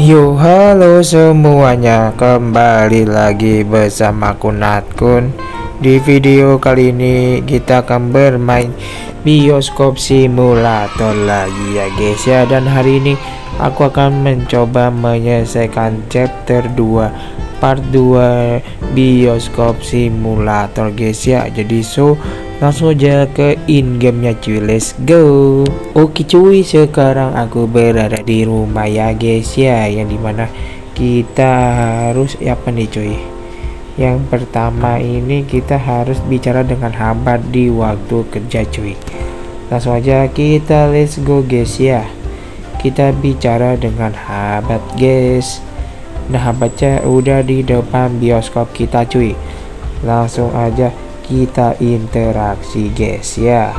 Yo, halo semuanya, kembali lagi bersama Kunatkun. Di video kali ini kita akan bermain bioskop simulator lagi ya guys ya. Dan hari ini aku akan mencoba menyelesaikan chapter 2 part 2 bioskop simulator guys ya. Jadi langsung aja ke in gamenya cuy, let's go. Oke cuy, sekarang aku berada di rumah ya guys ya, yang dimana kita harus apa nih cuy. Yang pertama ini kita harus bicara dengan Habat di waktu kerja cuy. Langsung aja kita let's go guys ya. Kita bicara dengan Habat guys. Nah, Habatnya udah di depan bioskop kita cuy. Langsung aja kita interaksi guys ya.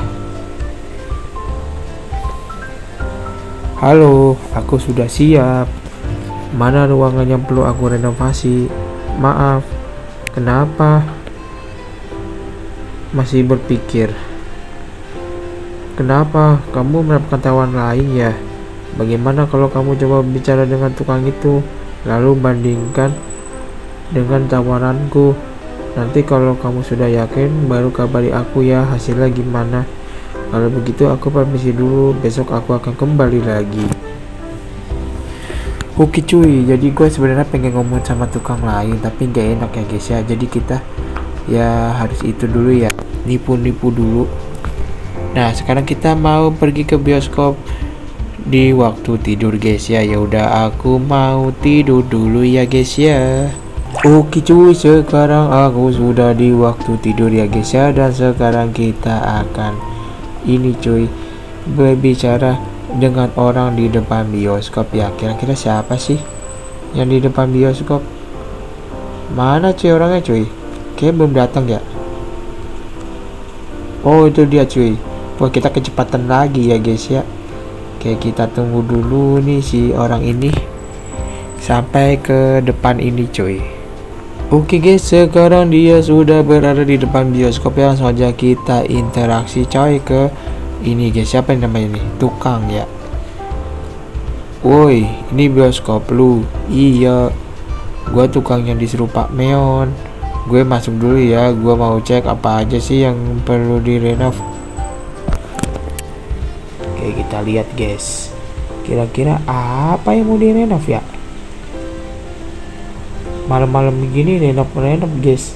Halo, aku sudah siap. Mana ruangan yang perlu aku renovasi? Maaf, kenapa? Masih berpikir. Kenapa? Kamu mendapatkan tawaran lain ya? Bagaimana kalau kamu coba bicara dengan tukang itu, lalu bandingkan dengan tawaranku? Nanti kalau kamu sudah yakin baru kabari aku ya hasilnya gimana. Kalau begitu aku permisi dulu, besok aku akan kembali lagi. Oke cuy, jadi gue sebenarnya pengen ngomong sama tukang lain tapi gak enak ya guys ya. Jadi kita ya harus itu dulu ya, nipu-nipu dulu. Nah, sekarang kita mau pergi ke bioskop di waktu tidur guys ya. Ya udah, aku mau tidur dulu ya guys ya. Oke cuy, sekarang aku sudah di waktu tidur ya guys ya. Dan sekarang kita akan ini cuy, berbicara dengan orang di depan bioskop ya. Kira-kira siapa sih yang di depan bioskop? Mana cuy orangnya cuy? Kayaknya belum datang ya. Oh, itu dia cuy. Wah, kita kecepatan lagi ya guys ya. Kayak kita tunggu dulu nih si orang ini sampai ke depan ini cuy. Oke guys, sekarang dia sudah berada di depan bioskop ya. Langsung aja kita interaksi coy ke ini guys. Siapa yang namanya nih? Tukang ya. Woi, ini bioskop lu? Iya, gua tukang yang disuruh Pak Meon. Gue masuk dulu ya, gua mau cek apa aja sih yang perlu direnov. Oke, kita lihat guys, kira-kira apa yang mau direnov ya. Malam-malam begini renov guys.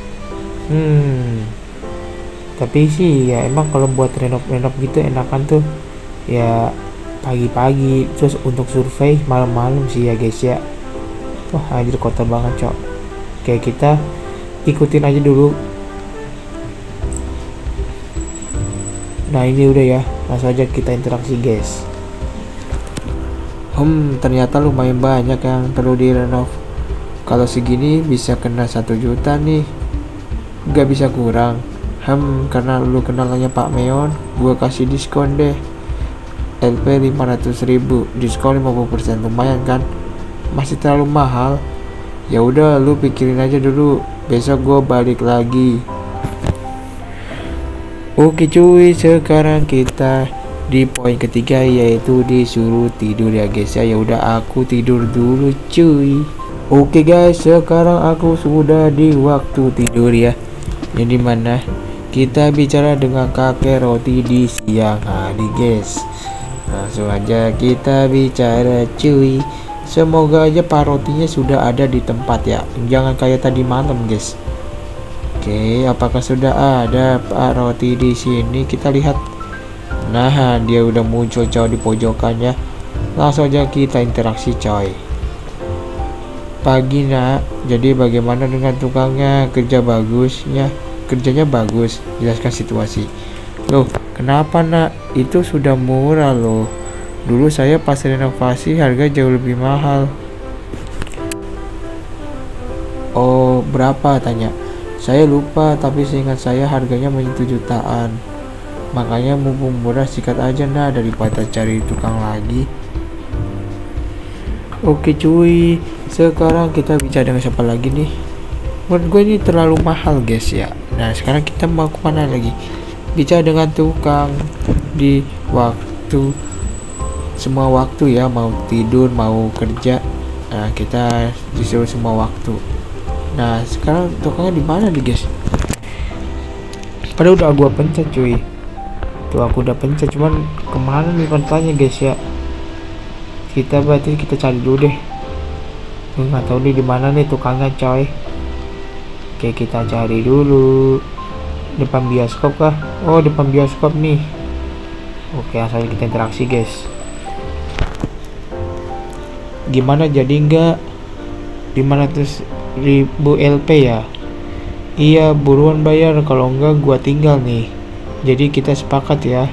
Tapi sih ya emang kalau buat renov gitu enakan tuh ya pagi-pagi, terus untuk survei malam-malam sih ya guys ya. Wah anjir, kotor banget cok. Kayak kita ikutin aja dulu. Nah ini udah ya, langsung aja kita interaksi guys. Ternyata lumayan banyak yang perlu direnov. Kalau segini bisa kena 1 juta nih, gak bisa kurang. Karena lu kenalannya Pak Meon, gua kasih diskon deh. LP 500.000, diskon 50%, lumayan kan? Masih terlalu mahal. Ya udah, lu pikirin aja dulu, besok gua balik lagi. Oke cuy, sekarang kita di poin ketiga, yaitu disuruh tidur ya guys ya. Ya udah, aku tidur dulu cuy. Oke guys, sekarang aku sudah di waktu tidur ya, yang dimana kita bicara dengan kakek roti di siang hari guys. Langsung aja kita bicara cuy. Semoga aja Pak Rotinya sudah ada di tempat ya, jangan kayak tadi malam guys. Oke, apakah sudah ada Pak Roti di sini? Kita lihat. Nah, dia udah muncul coy di pojokannya. Langsung aja kita interaksi coy. Pagi nak, jadi bagaimana dengan tukangnya? Kerja bagusnya, kerjanya bagus, jelaskan situasi. Loh, kenapa nak? Itu sudah murah loh. Dulu saya pas renovasi harga jauh lebih mahal. Oh, berapa tanya? Saya lupa, tapi seingat saya harganya 7 jutaan. Makanya mumpung murah sikat aja nah, daripada cari tukang lagi. Oke cuy, sekarang kita bicara dengan siapa lagi nih? Menurut gue ini terlalu mahal guys ya. Nah sekarang kita mau kemana lagi? Bicara dengan tukang di waktu semua waktu ya, mau tidur mau kerja. Nah, kita disuruh semua waktu. Nah, sekarang tukangnya di mana nih, guys? Padahal udah gua pencet, cuy. Tuh aku udah pencet, cuman kemana nih kontanya, guys ya? Berarti kita cari dulu deh. Gue nggak tahu nih di mana nih tukangnya, coy. Oke, kita cari dulu. Depan bioskop kah? Oh, depan bioskop nih. Oke, langsung kita interaksi, guys. Gimana, jadi nggak? 500.000 LP ya? Iya, buruan bayar, kalau enggak gua tinggal nih. Jadi kita sepakat ya.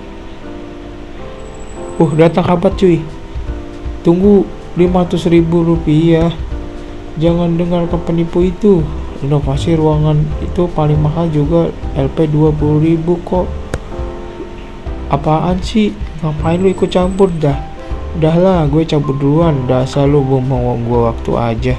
Datang Habat, cuy. Tunggu, 500.000 rupiah. Jangan dengarkan penipu itu. Renovasi ruangan itu paling mahal juga, LP 20.000 kok. Apaan sih? Ngapain lu ikut campur dah? Udahlah, gue cabut duluan. Dasar lu mau gue waktu aja.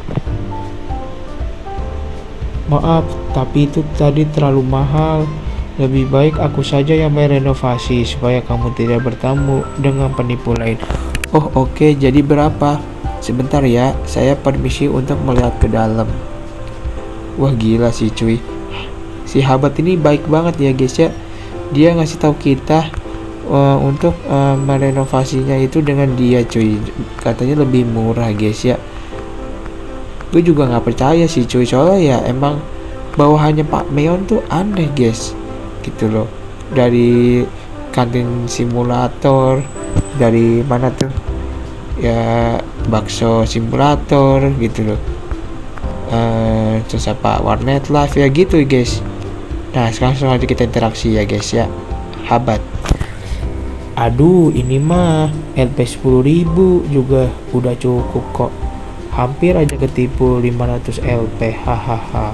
Maaf, tapi itu tadi terlalu mahal. Lebih baik aku saja yang merenovasi supaya kamu tidak bertemu dengan penipu lain. Oh oke, jadi berapa? Sebentar ya, saya permisi untuk melihat ke dalam. Wah gila sih cuy. Si Habat ini baik banget ya guys ya. Dia ngasih tahu kita untuk merenovasinya itu dengan dia cuy. Katanya lebih murah guys ya. Gue juga nggak percaya sih cuy, soalnya ya emang bawahannya Pak Meon tuh aneh guys. Gitu loh. Dari kantin simulator, dari mana tuh? Ya bakso simulator gitu loh. Terus apa, warnet live ya gitu guys. Nah sekarang langsung aja kita interaksi ya guys ya. Habat. Aduh ini mah LP 10.000 juga udah cukup kok. Hampir aja ketipu 500 LP. Hahaha.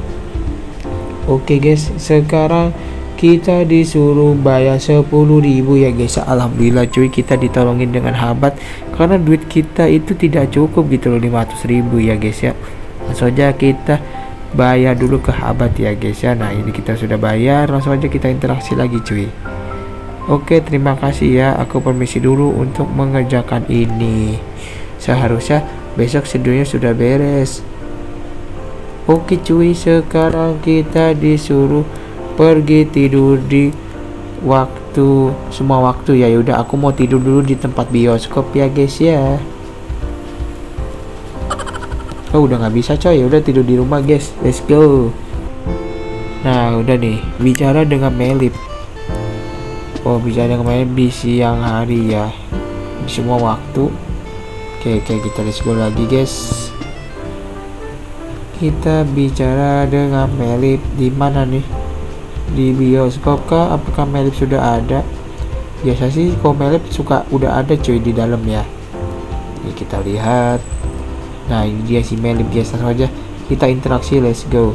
Oke guys, sekarang kita disuruh bayar 10.000 ya guys. Alhamdulillah cuy, kita ditolongin dengan Habat karena duit kita itu tidak cukup gitu loh, 500.000 ya guys ya. Langsung aja kita bayar dulu ke Habat ya guys ya. Nah ini kita sudah bayar, langsung aja kita interaksi lagi cuy. Oke, terima kasih ya, aku permisi dulu untuk mengerjakan ini. Seharusnya besok seduhnya sudah beres. Oke cuy, sekarang kita disuruh pergi tidur di semua waktu ya. Yaudah aku mau tidur dulu di tempat bioskop ya guys ya. Oh udah nggak bisa coy, udah tidur di rumah guys, let's go. Nah udah nih, bicara dengan Melip. Oh bicara dengan Melip di siang hari ya, di semua waktu. Oke kita let's go lagi guys. Kita bicara dengan Melip di mana nih? Di bioskop kah? Apakah Melip sudah ada? Biasa sih kalau Melip suka udah ada cuy di dalam ya. Ini kita lihat. Nah ini dia si Melip guys, langsung aja kita interaksi, let's go.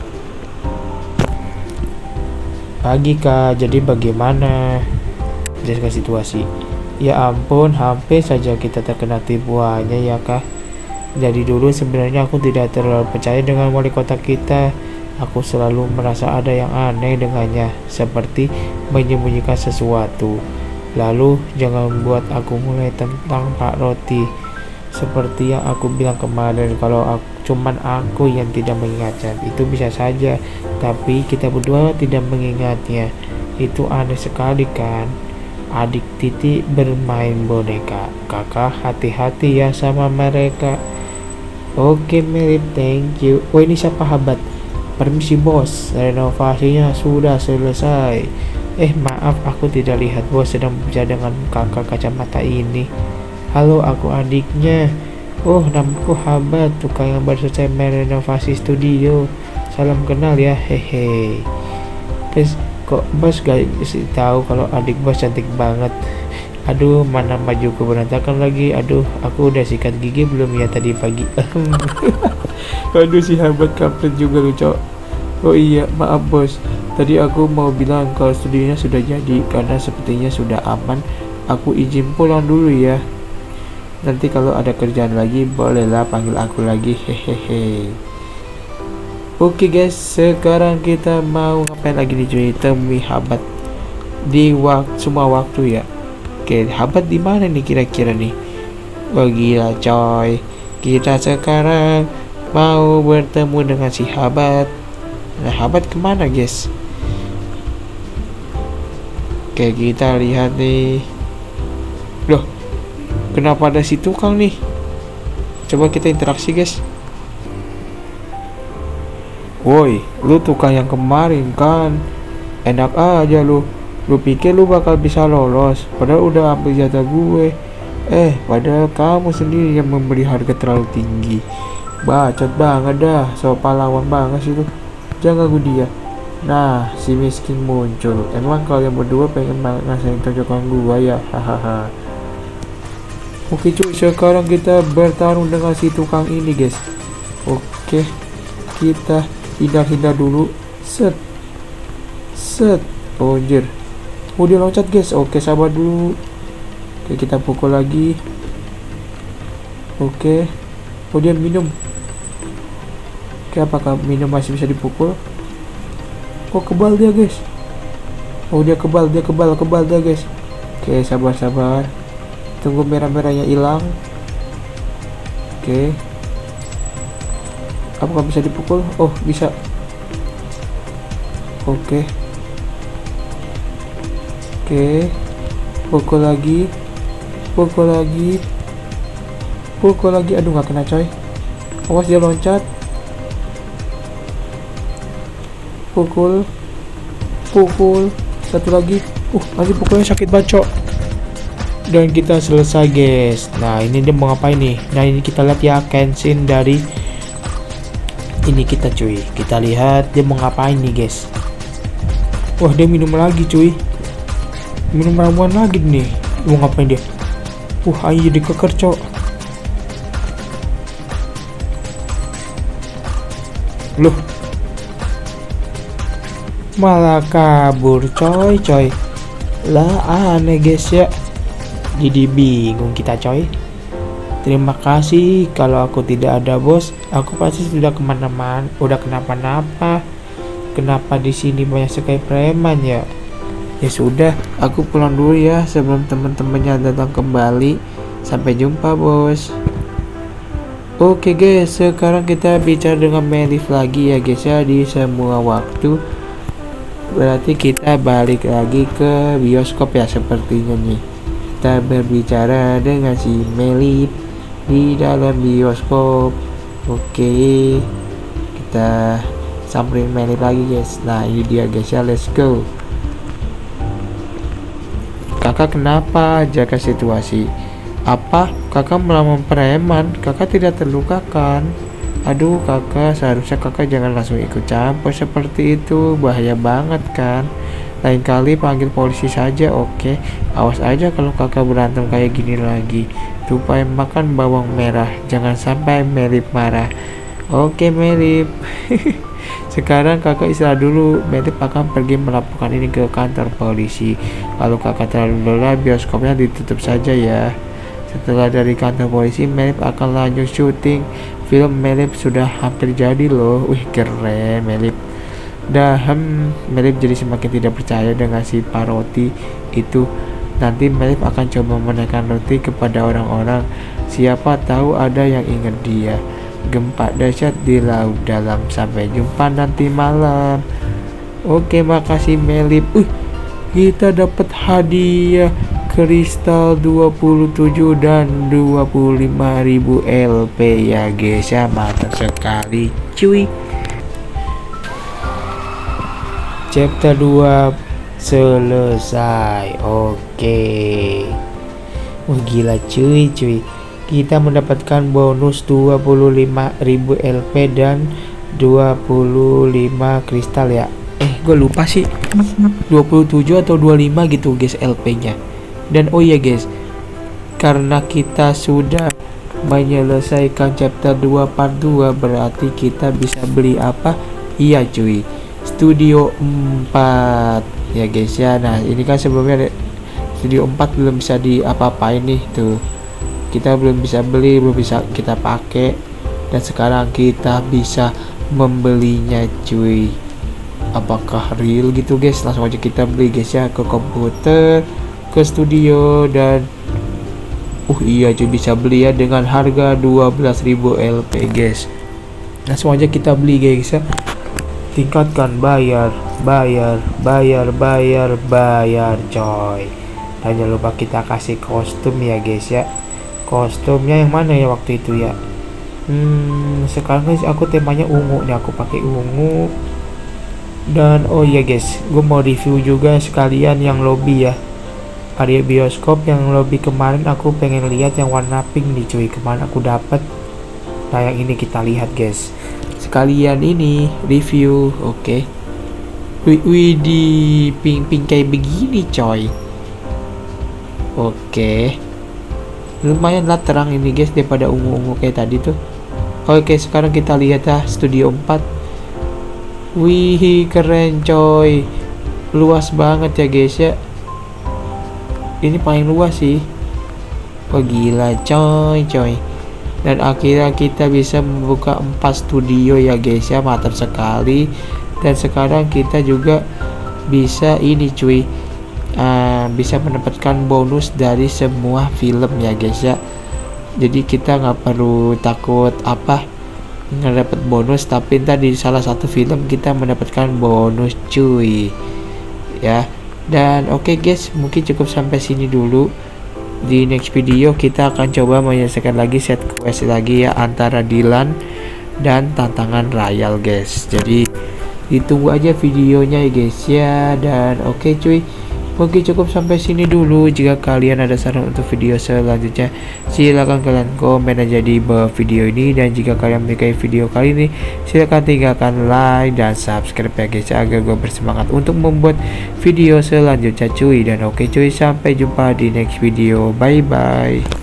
Pagi kak, jadi bagaimana? Jelaskan situasi. Ya ampun, hampir saja kita terkena tipuannya ya kak. Jadi dulu sebenarnya aku tidak terlalu percaya dengan wali kota kita. Aku selalu merasa ada yang aneh dengannya, seperti menyembunyikan sesuatu. Lalu jangan buat aku mulai tentang Pak Roti. Seperti yang aku bilang kemarin, kalau cuman aku yang tidak mengingatnya, itu bisa saja. Tapi kita berdua tidak mengingatnya. Itu aneh sekali kan? Adik Titi bermain boneka. Kakak hati-hati ya sama mereka. Oke Melip, thank you. Oh ini siapa Habat? Permisi bos, renovasinya sudah selesai. Maaf aku tidak lihat bos sedang berbicara dengan kakak kacamata ini. Halo, aku adiknya. Oh, namaku Habat, tukang yang baru selesai merenovasi studio. Salam kenal ya, hehe. Terus kok bos gak kasih tahu kalau adik bos cantik banget? Aduh, mana bajuku berantakan lagi. Aduh, aku udah sikat gigi belum ya tadi pagi? Aduh, si Habat kampret juga lucu. Oh iya, maaf bos. Tadi aku mau bilang kalau studionya sudah jadi, karena sepertinya sudah aman. Aku izin pulang dulu ya. Nanti kalau ada kerjaan lagi bolehlah panggil aku lagi, hehehe. Oke guys, sekarang kita mau ngapain lagi nih cuy? Temui Habat di semua waktu ya. Oke, Habat di mana nih kira-kira nih? Wah gila coy, Kita sekarang mau bertemu dengan si Habat. Nah, Habat kemana guys? Oke, kita lihat nih. Loh, kenapa ada si tukang nih? Coba kita interaksi guys. Woi, lu tukang yang kemarin kan? Enak aja lu. Lu pikir lu bakal bisa lolos, padahal udah ambil jatah gue. Padahal kamu sendiri yang memberi harga terlalu tinggi. Bacot banget dah, so pahlawan banget sih lu. Jangan ganggu dia. Nah, si miskin muncul. Emang kalian berdua pengen banget ngasain tojokan gua ya? Hahaha. Oke cuy, sekarang kita bertarung dengan si tukang ini guys. Oke, kita hindar dulu. Set. Oh anjir. Oh dia loncat guys. Oke, sabar dulu. Oke, kita pukul lagi. Oke. Oh dia minum. Oke, apakah minum masih bisa dipukul? Oh kebal dia guys. Oh dia kebal dia guys. Oke, sabar. Tunggu merah-merahnya hilang. Oke. Apakah bisa dipukul? Oh bisa. Oke. Pukul lagi. Aduh nggak kena coy. Awas dia loncat. Pukul. Satu lagi. Lagi pukulnya sakit bacok. Dan kita selesai guys. Nah ini dia mau ngapain nih? Nah ini kita lihat ya Kenshin dari ini kita cuy. Kita lihat dia mau ngapain nih guys. Wah dia minum lagi cuy. Minum ramuan lagi nih. Mau ngapain dia? Ayo dikeker cok. Loh, malah kabur coy. Lah aneh guys ya. Jadi bingung kita coy. Terima kasih. Kalau aku tidak ada bos, aku pasti sudah kemana-mana, udah kenapa-napa. Kenapa di sini banyak sekali preman ya? Ya sudah, aku pulang dulu ya sebelum teman-temannya datang kembali. Sampai jumpa bos. Oke guys, sekarang kita bicara dengan Melif lagi ya guys ya, di semua waktu. Berarti kita balik lagi ke bioskop ya sepertinya nih. Kita berbicara dengan si Melif di dalam bioskop. Oke, kita samperin Melif lagi guys. Nah ini dia guys ya, let's go. Kakak kenapa jaga situasi? Apa? Kakak melawan preman? Kakak tidak terluka kan? Aduh kakak, seharusnya kakak jangan langsung ikut campur seperti itu. Bahaya banget kan? Lain kali panggil polisi saja, oke? Awas aja kalau kakak berantem kayak gini lagi. Tupai makan bawang merah. Jangan sampai Melip marah. Oke Melip. Sekarang kakak istirahat dulu. Melip akan pergi melaporkan ini ke kantor polisi. Kalau kakak terlalu lelah, bioskopnya ditutup saja ya. Setelah dari kantor polisi, Melip akan lanjut syuting film. Melip sudah hampir jadi loh. Wih keren Melip. Melip jadi semakin tidak percaya dengan si Paroti itu. Nanti Melip akan coba menaikkan roti kepada orang-orang. Siapa tahu ada yang ingat dia. Gempa dahsyat di laut dalam. Sampai jumpa nanti malam. Oke, makasih Melip. Kita dapat hadiah kristal 27 dan 25.000 LP ya guys ya, mantap sekali cuy. Chapter 2 selesai. Oke. Gila cuy. Kita mendapatkan bonus 25.000 LP dan 25 kristal ya. Gue lupa sih 27 atau 25 gitu guys LP nya. Dan oh iya guys, karena kita sudah menyelesaikan chapter 2 part 2, berarti kita bisa beli apa? Iya cuy, Studio 4 ya guys ya. Nah ini kan sebelumnya Studio 4 belum bisa diapa-apain nih tuh. Kita belum bisa beli, belum bisa kita pakai. Dan sekarang kita bisa membelinya cuy. Apakah real gitu guys? Langsung aja kita beli guys ya, ke komputer, ke studio, dan Iya cuy, bisa beli ya dengan harga 12.000 LP guys. Langsung aja kita beli guys ya. Tingkatkan bayar coy. Dan jangan lupa kita kasih kostum ya guys ya. Kostumnya yang mana ya waktu itu ya? Sekarang guys aku temanya ungu nih, aku pakai ungu. Dan oh iya guys, gue mau review juga sekalian yang lobby ya, area bioskop. Yang lobby kemarin aku pengen lihat yang warna pink nih cuy, kemarin aku dapat. Nah yang ini kita lihat guys, sekalian ini review. Oke. Wih di pink kayak begini coy. Oke, lumayan lah terang ini guys daripada ungu-ungu kayak tadi tuh. Oke, sekarang kita lihat ya Studio 4. Wih keren coy, luas banget ya guys ya. Ini paling luas sih. Oh gila coy. Dan akhirnya kita bisa membuka 4 studio ya guys ya, mantap sekali. Dan sekarang kita juga bisa ini cuy, bisa mendapatkan bonus dari semua film ya guys ya. Jadi kita nggak perlu takut nggak dapat bonus, tapi ntar di salah satu film kita mendapatkan bonus cuy ya. Dan oke guys, mungkin cukup sampai sini dulu. Di next video kita akan coba menyelesaikan lagi set quest lagi ya, antara Dylan dan tantangan Royal guys. Jadi ditunggu aja videonya ya guys ya. Dan oke cuy, mungkin cukup sampai sini dulu. Jika kalian ada saran untuk video selanjutnya, silahkan kalian komen aja di bawah video ini. Dan jika kalian menyukai video kali ini, silahkan tinggalkan like dan subscribe ya guys, agar gue bersemangat untuk membuat video selanjutnya cuy. Dan oke cuy, sampai jumpa di next video, bye bye.